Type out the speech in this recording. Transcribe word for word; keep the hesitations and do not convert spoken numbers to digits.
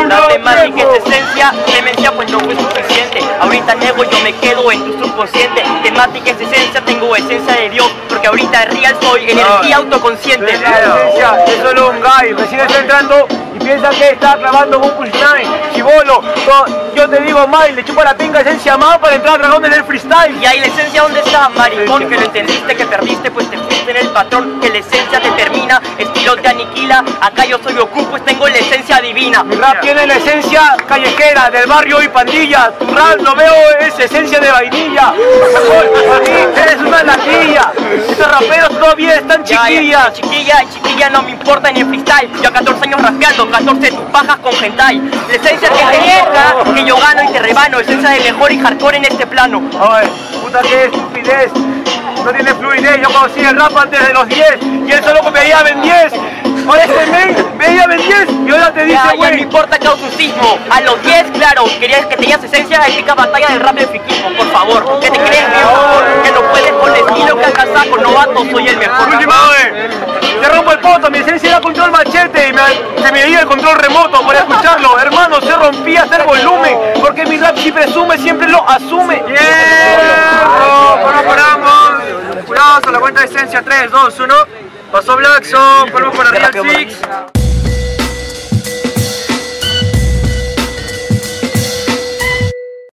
La temática es esencia, demencia pues no fue suficiente. Ahorita nego, yo me quedo en tu subconsciente. Temática es esencia, tengo esencia de Dios, porque ahorita real soy energía autoconsciente. La esencia es solo un guy, recién está entrando y piensa que está clavando un push nine, chibolo. Yo te digo, Mike, le chupa la pinga esencia más para entrar a dragones del freestyle. Y ahí la esencia, ¿dónde está, maricón? Que lo entendiste, que perdiste, pues te fuiste en el patrón. Que la esencia te termina, estilo te aniquila. Acá yo soy Goku, pues tengo la esencia divina. Mi rap tiene la esencia callejera, del barrio y pandilla. Tu rap lo veo es esencia de vainilla. A mí eres una latilla. Estos raperos todavía están chiquillas. Ya, ya, chiquilla, chiquilla no me importa ni el freestyle. Yo a catorce años rapeando, catorce tus pajas con hentai. La esencia que te toca, que yo gano y te rebano. Esencia de mejor y hardcore en este plano. Ay, puta que estupidez. No tiene fluidez. Yo conocí el rap antes de los diez y él solo veía Ben diez. Ahora este men veía Ben diez y ahora te dice, ya, güey. ya no importa caususismo. A los diez, claro, querías que tenías esencia, épica batalla del rap del friquismo, por favor. Que te crees mi amor, que no puedes con el estilo que alcanzas con novato, soy el mejor. Última vez, te rompo el poto, mi esencia era control machete y me, se me veía el control remoto para escucharlo. Hermano, se rompía hasta el volumen, porque mi rap si presume, siempre lo asume. ¡Hierro! ¡Bueno, paramos! Jurados a la cuenta de esencia, tres, dos, uno. Pasó Blackson, ponemos para Real Six.